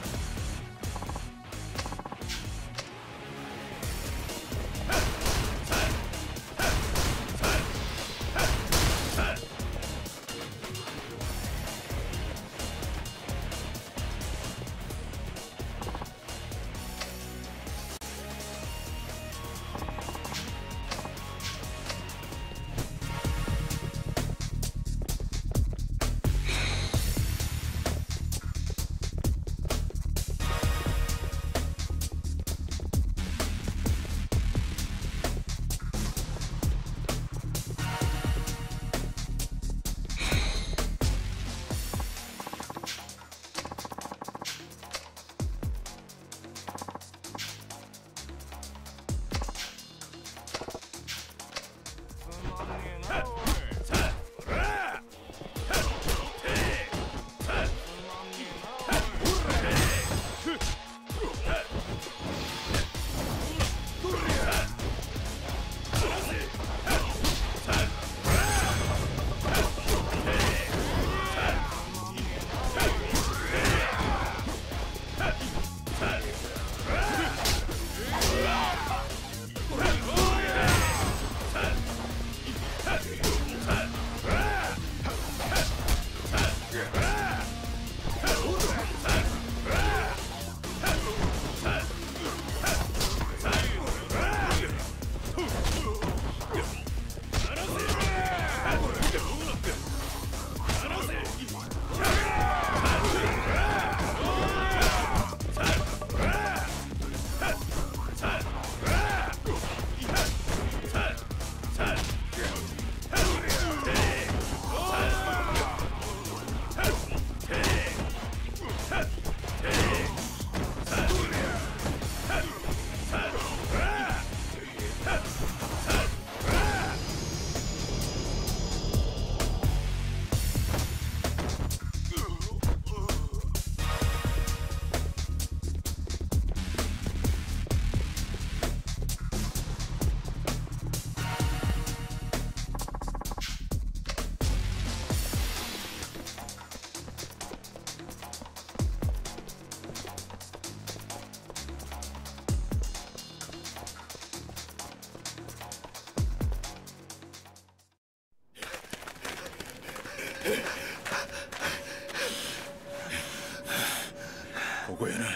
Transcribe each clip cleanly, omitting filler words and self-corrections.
ここやな。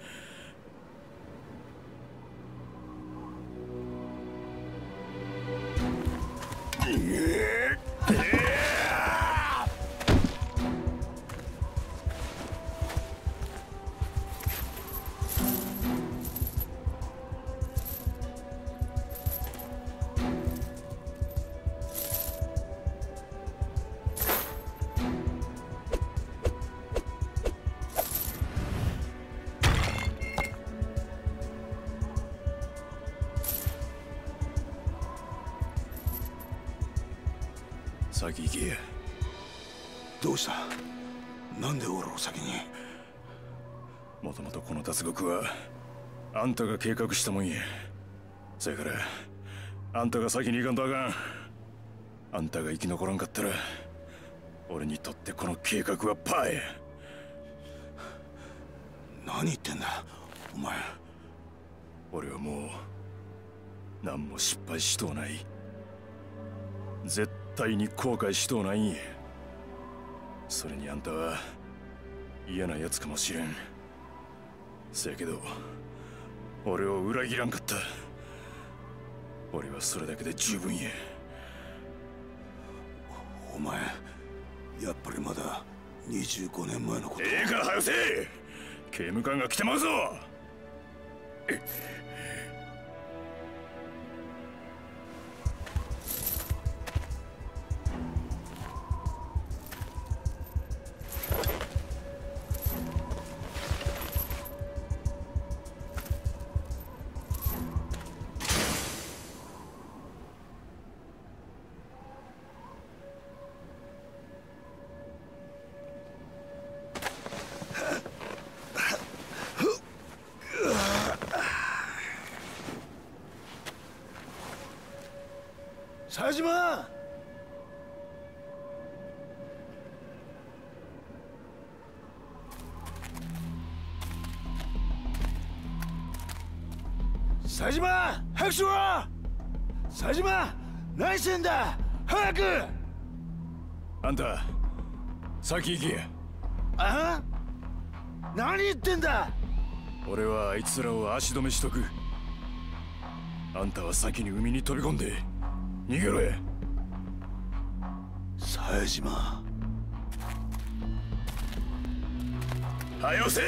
先行けや。 どうした？なんで俺を先に？ もともとこの脱獄はあんたが計画したもんや。そやからあんたが先に行かんとあかん。あんたが生き残らんかったら俺にとってこの計画はパーや。 何言ってんだお前。 俺はもう何も失敗しとうない。絶対に後悔しとうないんや。それにあんたは嫌なやつかもしれん。せやけど俺を裏切らんかった。俺はそれだけで十分や。 お前やっぱりまだ25年前のこと。 ええから早せえ。刑務官が来てまうぞ。 佐島！ 冴島、早くしろ。冴島、何してんだ、早く。 あんた先行け。 あ？何言ってんだ。 俺はあいつらを足止めしとく。あんたは先に海に飛び込んで逃げろや。 冴島、 はよせ。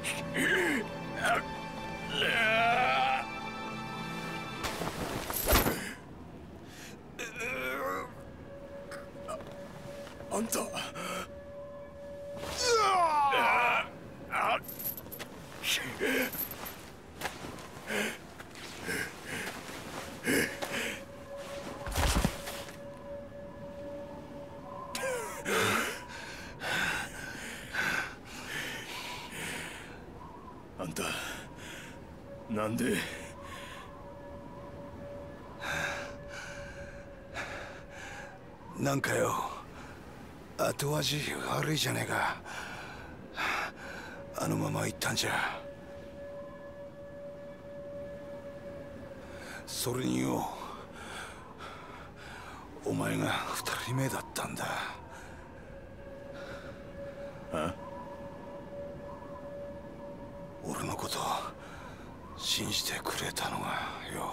あんた。あんた、なんで。 なんかよ、後味悪いじゃねえか。あのまま行ったんじゃ。それによ、お前が2人目だったんだ。 あ？ 俺のこと信じてくれたのがよ。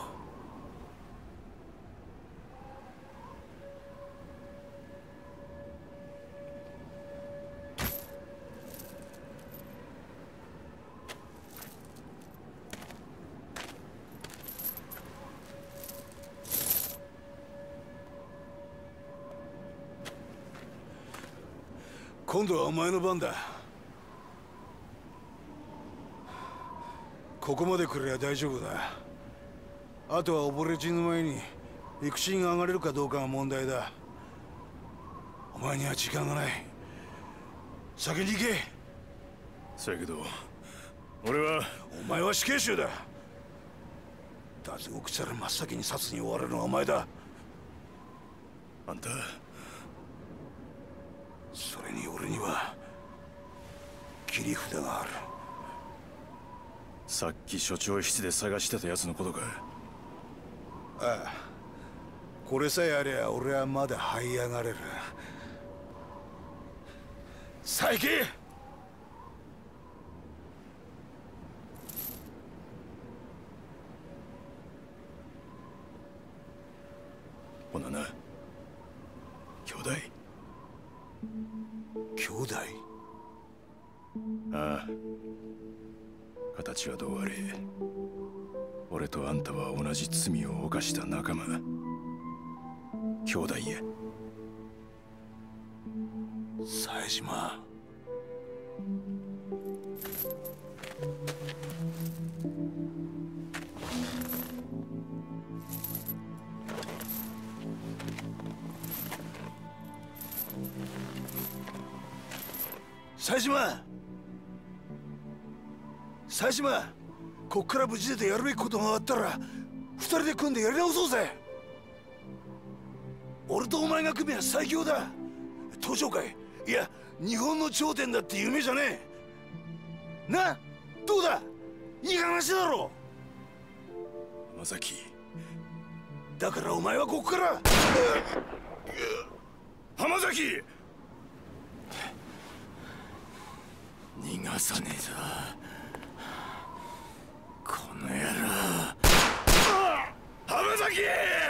今度はお前の番だ。ここまで来れば大丈夫だ。あとは溺れ死ぬ前に陸地に上がれるかどうかが問題だ。お前には時間がない。先に行け。 そやけど俺は。 お前は死刑囚だ。脱獄したら真っ先に殺に追われるのはお前だ。 あんた。 それに俺には切り札がある。 さっき所長室で探してたやつのことか。 ああ、これさえありゃ俺はまだ這い上がれる。さあ行け。 ほなな、兄弟。 兄弟？ ああ、形はどうあれ俺とあんたは同じ罪を犯した仲間、兄弟や。 冴島。冴島、冴島、こっから無事出てやるべきことがあったら二人で組んでやり直そうぜ。俺とお前が組めば最強だ。東上界、いや日本の頂点だって夢じゃねえな。どうだ、いい話だろ。 浜崎。 だからお前はここから浜崎。逃がさねえぞこの野郎。浜崎。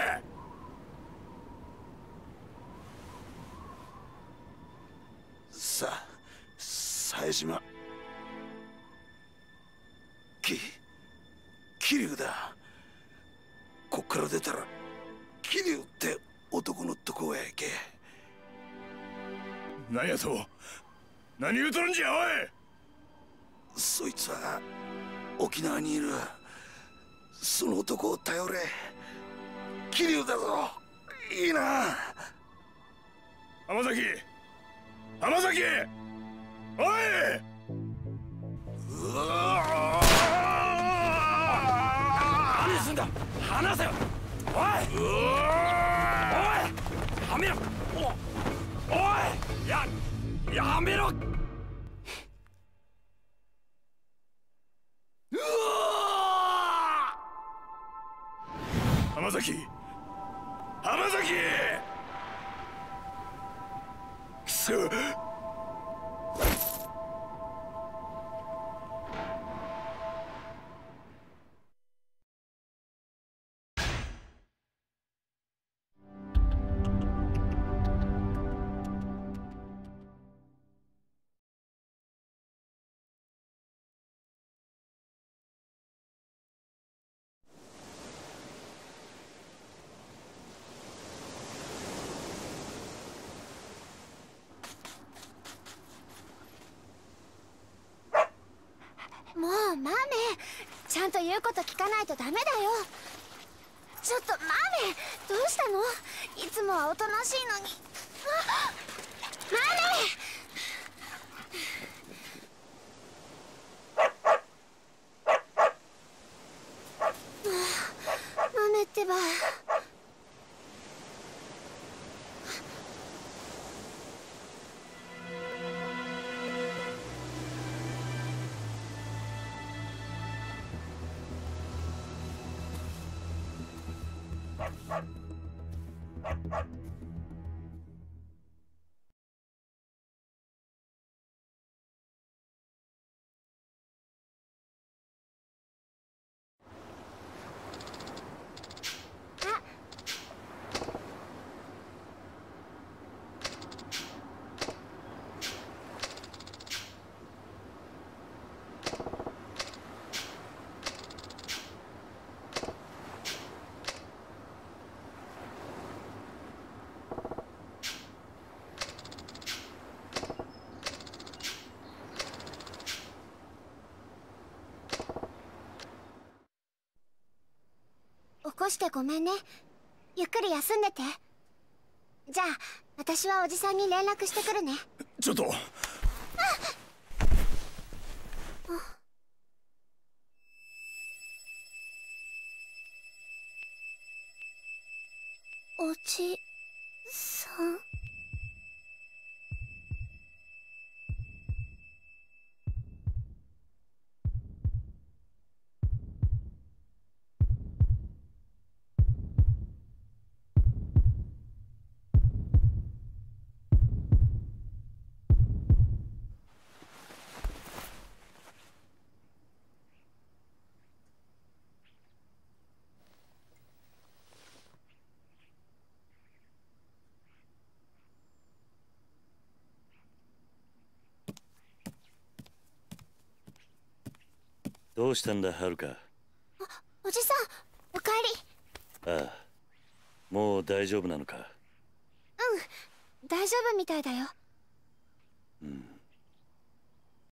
さあ冴島、桐生だ。こっから出たら桐生って男のとこへ行け。 何やと。何言うとるんじゃおい。 そいつは沖縄にいる。その男を頼れ。桐生だぞ。いいな。 浜崎。浜崎。おい。 何すんだ。離せよ。おい。おい。やめろ。おい。やめろ。 浜崎。浜崎。くそ。 ゃんと言うこと聞かないとダメだよ。ちょっとマメ、どうしたの？いつもはおとなしいのに。マメってば。起こしてごめんね。ゆっくり休んでて。じゃあ私はおじさんに連絡してくるね。 ちょっと。 おじさん。 どうしたんだ、はるか。 おじさん、おかえり。 ああ、もう大丈夫なのか。 うん、大丈夫みたいだよ。